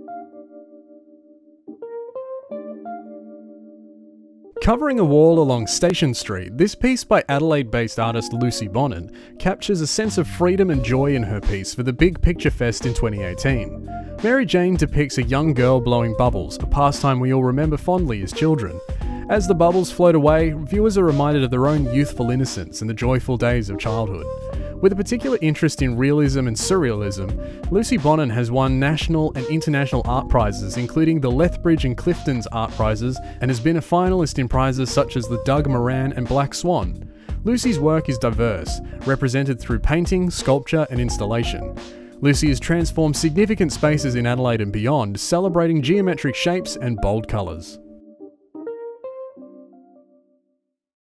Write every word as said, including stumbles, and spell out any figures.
Covering a wall along Station Street, this piece by Adelaide-based artist Lucy Bonnin captures a sense of freedom and joy in her piece for the Big Picture Fest in twenty eighteen. Mary-Jayne depicts a young girl blowing bubbles, a pastime we all remember fondly as children. As the bubbles float away, viewers are reminded of their own youthful innocence and the joyful days of childhood. With a particular interest in realism and surrealism, Lucy Bonnin has won national and international art prizes, including the Lethbridge and Clifton's art prizes, and has been a finalist in prizes such as the Doug Moran and Black Swan. Lucy's work is diverse, represented through painting, sculpture, and installation. Lucy has transformed significant spaces in Adelaide and beyond, celebrating geometric shapes and bold colours.